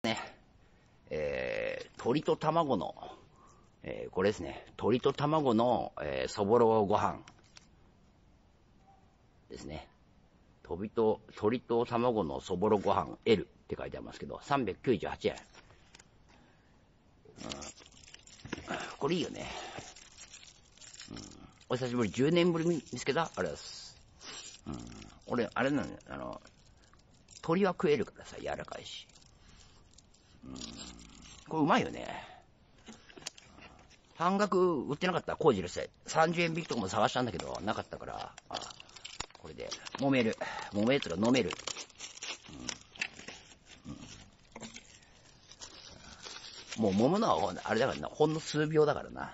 ね、鶏と卵の、これですね、鶏と卵の、そぼろご飯ですね。鶏と卵のそぼろご飯 L って書いてありますけど、398円。これいいよね。お久しぶり、10年ぶりに見つけたあれです。俺、あれなんだよ、鶏は食えるからさ、柔らかいし。これうまいよね。半額売ってなかったら工事です。30円引きとかも探したんだけど、なかったから、これで、揉めるとか飲める。もう揉むのは、あれだからな、ほんの数秒だからな。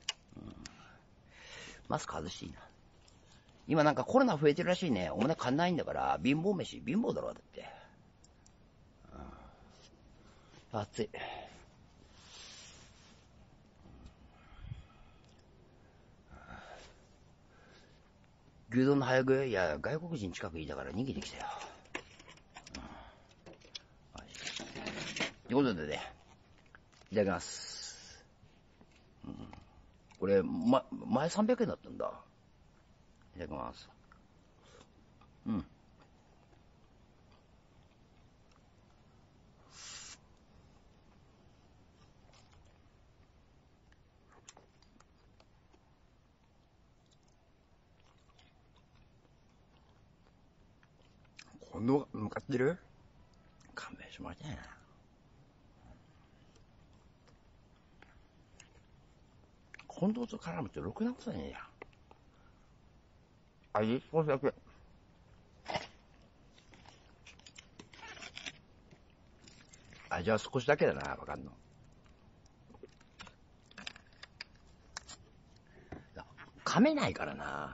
マスク外していいな。今なんかコロナ増えてるらしいね。お前買んないんだから、貧乏飯、貧乏だろ、だって。暑い。牛丼の早食い、いや、外国人近くいたから逃げてきたよ。ということでね、いただきます。これ、前300円だったんだ。いただきます。今度向かってる？勘弁してもらいたいな。近藤と絡むってろくなことねえや。少しだけ。味は少しだけだな、わかんの。噛めないからな。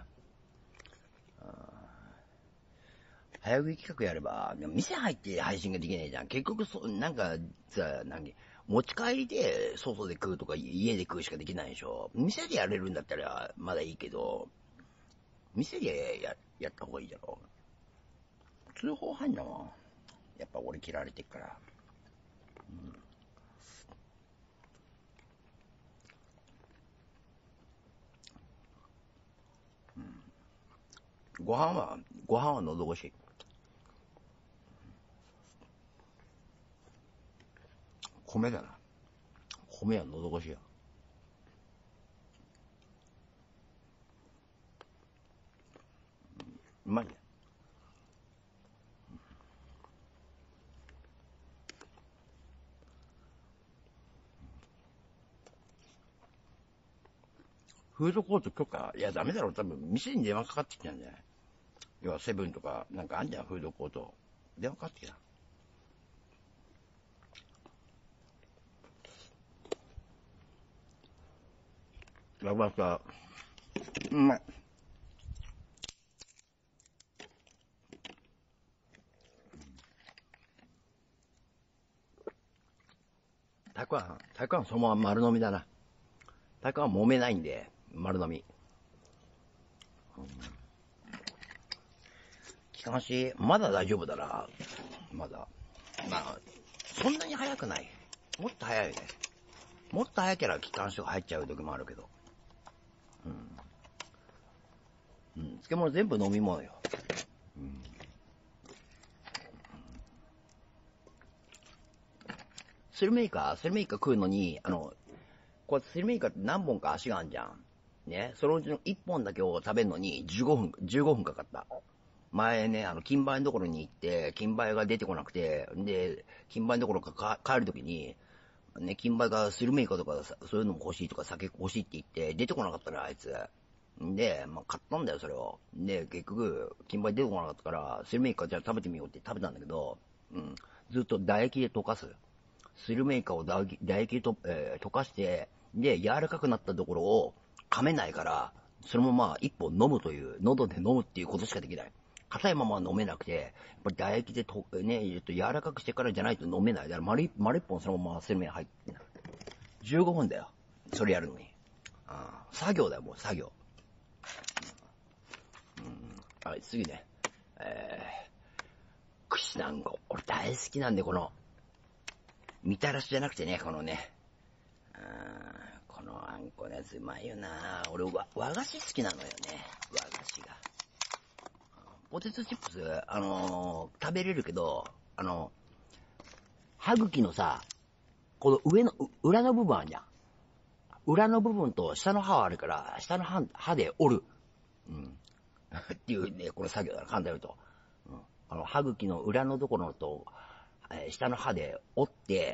早食い企画やれば、でも店入って配信ができないじゃん。結局なんかさ、持ち帰りで外で食うとか家で食うしかできないでしょ。店でやれるんだったらまだいいけど、店でやった方がいいだろ。通報入んのやっぱ俺嫌われてっから。ご飯は喉越し。米だな。米は喉越しや。うまいね。フードコート許可、いやダメだろ、多分店に電話かかってきたんじゃない？要はセブンとか、なんかあんじゃん、フードコート。電話かかってきた。やばさ、うまい。たくあんそのまま丸飲みだな。たくあん揉めないんで、丸飲み。気管支、まだ大丈夫だな。まだ。まあ、そんなに早くない。もっと早いね。もっと早ければ気管支が入っちゃう時もあるけど。漬物全部飲み物よ。スルメイカ食うのに、こうスルメイカって何本か足があんじゃん。ね、そのうちの1本だけを食べるのに15分かかった。前ね、金梅のところに行って、金梅が出てこなくて、で、金梅のところか帰るときに、ね、金梅がスルメイカとかそういうのも欲しいとか酒欲しいって言って、出てこなかったのあいつ。で、買ったんだよ、それを。で、結局、金梅出てこなかったから、スルメイカじゃあ食べてみようって食べたんだけど、ずっと唾液で溶かす。スルメイカを唾液と、溶かして、で、柔らかくなったところを噛めないから、そのまま一本飲むという、喉で飲むっていうことしかできない。硬いまま飲めなくて、やっぱり唾液で柔らかくしてからじゃないと飲めない。だから丸一本そのままスルメ入って、15分だよ。それやるのに。作業だよ、もう作業。はい、次ね。串団子。俺大好きなんで、この、 みたらしじゃなくてね、このね、このあんこのやつうまいよな。俺和菓子好きなのよね、和菓子が。ポテトチップス、食べれるけど、歯茎のさ、この上の、裏の部分あるじゃん。裏の部分と下の歯はあるから、下の歯で折る。うん。っていうね、この作業だ、簡単に言うと。歯茎の裏のところと、下の歯で折って、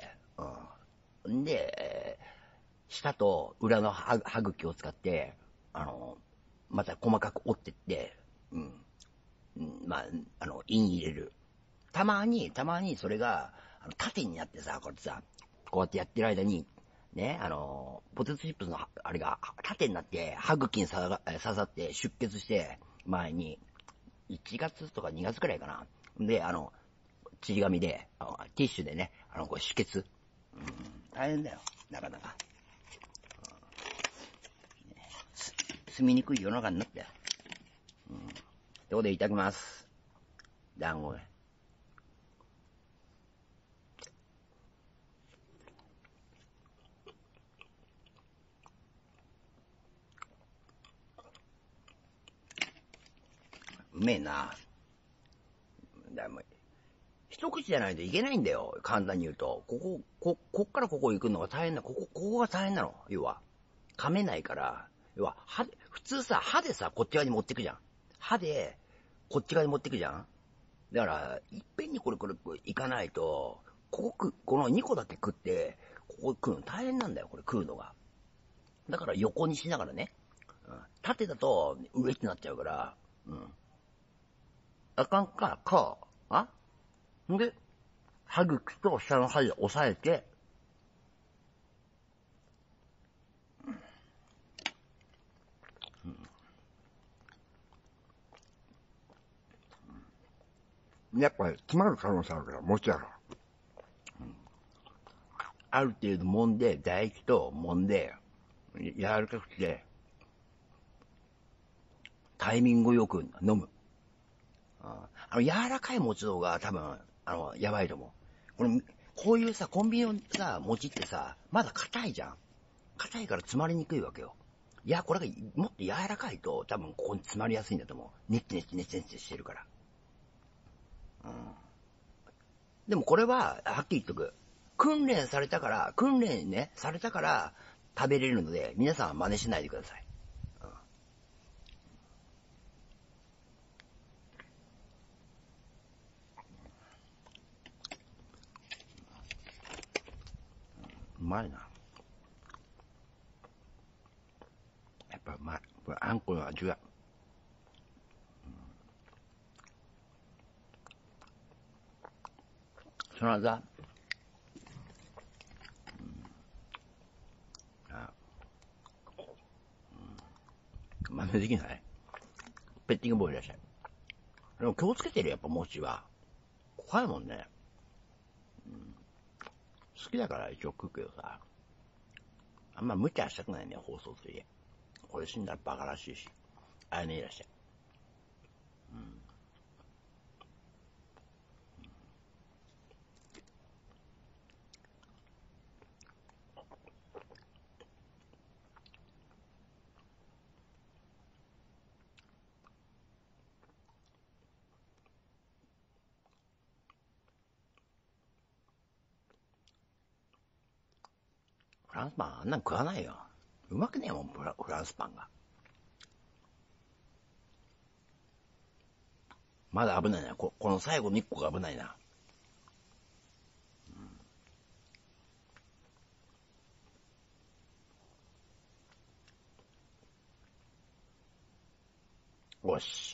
んで、下と裏の歯茎を使って、また細かく折ってって、まあ、イン入れる。たまにそれが、縦になってさ、こうやってさ、こうやってやってる間に、ね、ポテトチップスの、あれが、縦になって、歯茎に刺さって出血して、前に、1月とか2月くらいかな。で、ちり紙で、ティッシュでね、これ止血。大変だよ、なかなか。住みにくい世の中になったよ。ってことでいただきます。団子ね。うめえな。だも一口じゃないといけないんだよ。簡単に言うと。こっからここ行くのが大変だ。ここが大変なの。要は。噛めないから。要は、普通さ、歯でさ、こっち側に持ってくじゃん。歯で、こっち側に持ってくじゃん。だから、いっぺんにこれ行かないと、この2個だけ食って、ここ食うの大変なんだよ、これ食うのが。だから横にしながらね。縦だと上ってなっちゃうから、あかんか、んで、歯茎と下の歯で押さえて、やっぱり詰まる可能性あるから、もちろん。ある程度揉んで、唾液と揉んで、柔らかくして、タイミングよく飲む。柔らかい餅の方が多分、やばいと思う。こういうさ、コンビニのさ、餅ってさ、まだ硬いじゃん。硬いから詰まりにくいわけよ。いや、これがもっと柔らかいと、多分ここに詰まりやすいんだと思う。ネッチしてるから。でもこれは、はっきり言っとく。訓練されたから食べれるので、皆さんは真似しないでください。うまいな。やっぱうまい。これあんこの味が。その間、真似できない？ペッティングボーイいらっしゃい。でも気をつけてるやっぱ餅は。怖いもんね。好きだから一応食うけどさ。あんま無茶したくないね、放送といえ。これ死んだらバカらしいし。あやねいらっしゃい。フランスパンあんなん食わないよ。うまくねえもん、フランスパンが。まだ危ないな。この最後の1個が危ないな。よし。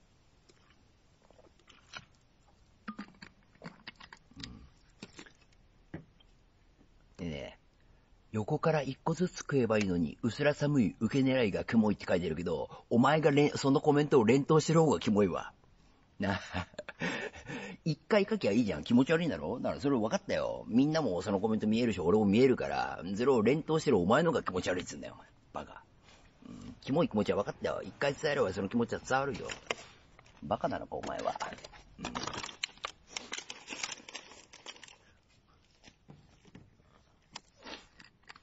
でね、横から1個ずつ食えばいいのに、うすら寒い受け狙いがキモいって書いてるけど、お前がそのコメントを連投してる方がキモいわ。な、一回書きゃいいじゃん。気持ち悪いんだろ？だからそれ分かったよ。みんなもそのコメント見えるし、俺も見えるから、それを連投してるお前の方が気持ち悪いっつうんだよ、バカ。キモい気持ちは分かったよ。一回伝えればその気持ちは伝わるよ。バカなのか、お前は。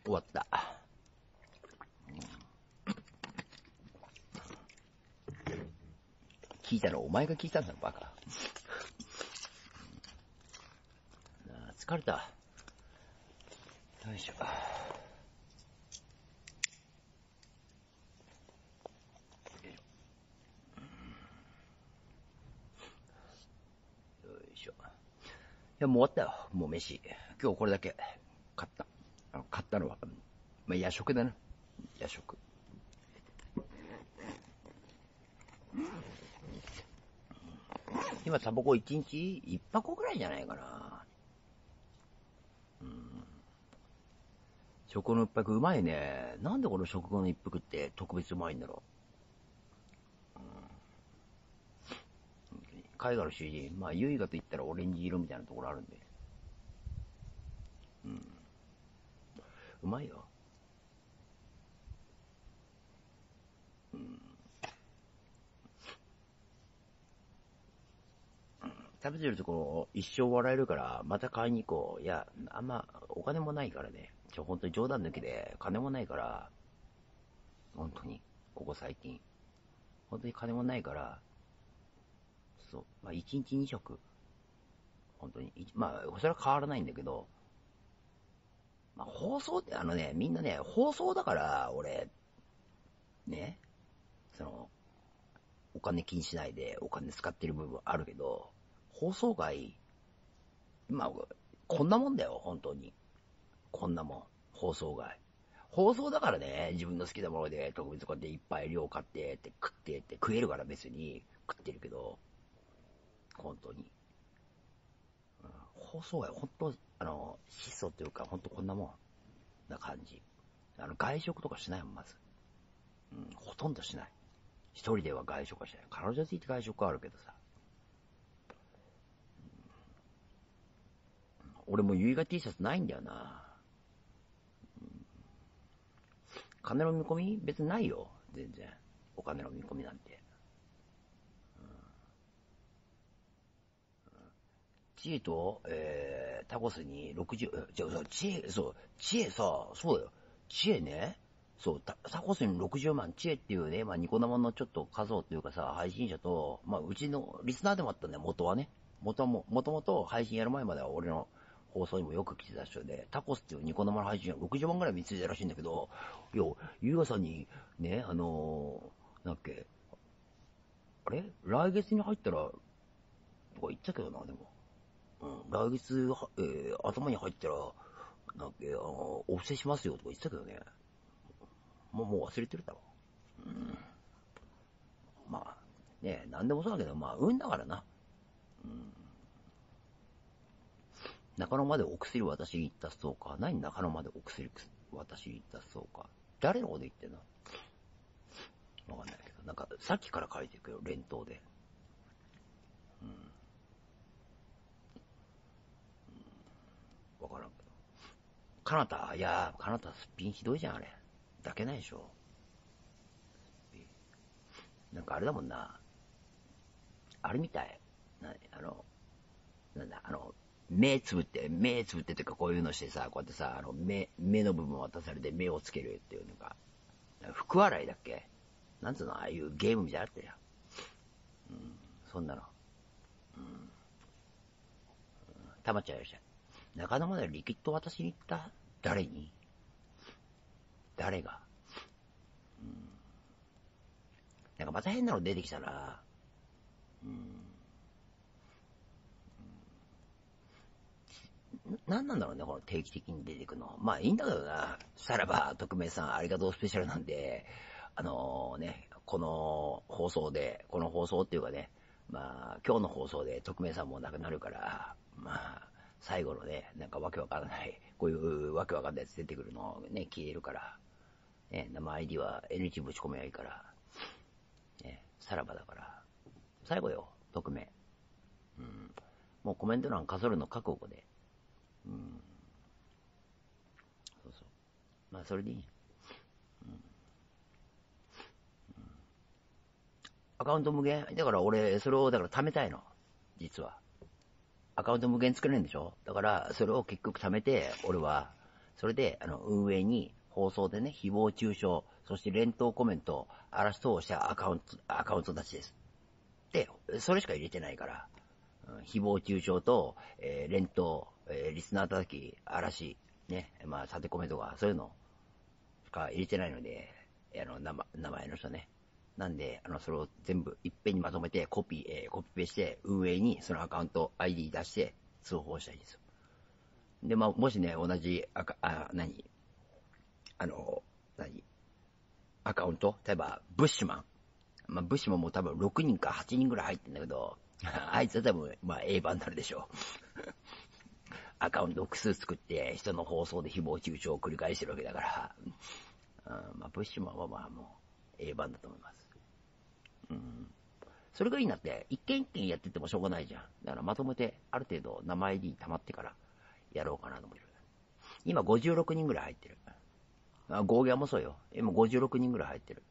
終わった。聞いたのお前が聞いたんだろ、バカ。疲れた。よいしょ。いや、もう終わったよ。もう飯。今日これだけ買った。買ったのは、まあ、夜食だな。夜食。今、タバコ1日1箱ぐらいじゃないかな。食後の一服うまいね。なんでこの食後の一服って特別うまいんだろう。絵画の主人、まあ、優雅と言ったらオレンジ色みたいなところあるんで。うまいよ。食べてるとこ一生笑えるから、また買いに行こう。いや、あんまお金もないからね。本当に冗談抜きで、金もないから、本当に、ここ最近。本当に金もないから、そう、まあ1日2食。本当に、まあ、それは変わらないんだけど、まあ放送ってみんなね、放送だから、俺、ね、お金気にしないでお金使ってる部分あるけど、放送外、まあ、こんなもんだよ、本当に。こんなもん。放送外。放送だからね、自分の好きなもので特別こうやっていっぱい量買ってって食ってって食えるから別に食ってるけど、本当に。放送外、本当質素というか、本当こんなもんな感じ。外食とかしないもん、まず。ほとんどしない。一人では外食はしない。彼女ついて外食はあるけどさ。俺も結ヶ T シャツないんだよな。金の見込み別にないよ。全然。お金の見込みなんて。知恵と、タコスに60、知恵さ、そうだよ。知恵ね。そう、タコスに60万、知恵っていうね、まあ、ニコ生のちょっと数っていうかさ、配信者と、まあ、うちのリスナーでもあったんだよ、元はね。もともと配信やる前までは俺の放送にもよく来てた人で、タコスっていうニコ生の配信者60万ぐらい見ついたらしいんだけど、いや、ゆうがさんに、ね、なんだっけ、あれ来月に入ったら、とか言ったけどな、でも。来月、頭に入ったら、なんか、お布施しますよとか言ってたけどね。もう忘れてるだろ。まあ、ね、なんでもそうだけど、まあ、運だからな。中野までお薬私に言ったそうか。何中野までお薬私に言ったそうか。誰のこと言ってんのわかんないけど、なんか、さっきから書いてるけど、連投で。わからんけど。かなた、いやー、かなたすっぴんひどいじゃん、あれ。抱けないでしょ。なんかあれだもんな。あれみたい。なんだ、目つぶっててかこういうのしてさ、こうやってさ、目の部分を渡されて目をつけるっていうのが、福笑いだっけなんつうの、ああいうゲームみたいなのあったじゃん。そんなの。たまっちゃいました。中野までリキッド渡しに行った誰に誰がなんかまた変なの出てきたな。何なんだろうね、この定期的に出てくの。まあいいんだけどな。さらば、特命さん、ありがとうスペシャルなんで、この放送っていうかね、まあ、今日の放送で特命さんも亡くなるから、まあ、最後のね、なんかわけわからない、こういうわけわかんないやつ出てくるのをね、消えるから、ね、生 ID は NG ぶち込めばいいから、ね、さらばだから、最後よ、特命。もうコメント欄数えるの覚悟で、そうそう。まあ、それでいい。アカウント無限だから俺、それを、だから貯めたいの。実は。アカウント無限作れるんでしょだから、それを結局貯めて、俺は、 それで、運営に放送でね、誹謗中傷、そして連投コメント、嵐等をしたアカウントたちです。で、それしか入れてないから、誹謗中傷と、連投、リスナー叩き、嵐、ね、まあ、さてコメントが、そういうのしか入れてないので、名前の人ね。なんで、それを全部いっぺんにまとめてコピペして、運営にそのアカウント ID 出して通報したいんですよ。で、まあ、もしね、同じアカウント、例えば、ブッシュマン。まあ、ブッシュマンも多分6人か8人ぐらい入ってんだけど、あいつは多分、まあ、A 版になるでしょう。アカウントを複数作って、人の放送で誹謗中傷を繰り返してるわけだから、まあ、ブッシュマンはまあ、もう、A 版だと思います。それがいいなって、一件一件やっててもしょうがないじゃん。だからまとめて、ある程度、名前 ID 溜まってから、やろうかなと思ってる。今56人ぐらい入ってる。ゴーギャンもそうよ。今56人ぐらい入ってる。